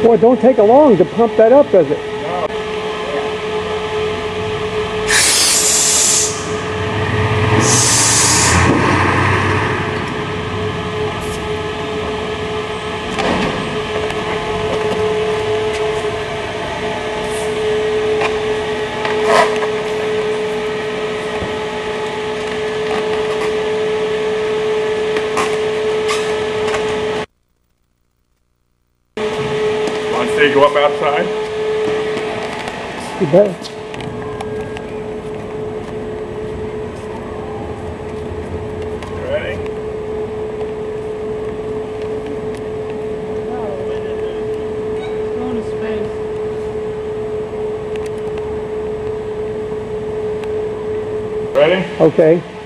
Boy, it don't take long to pump that up, does it? So you go up outside? You bet. Ready? Go into space. Ready? Okay.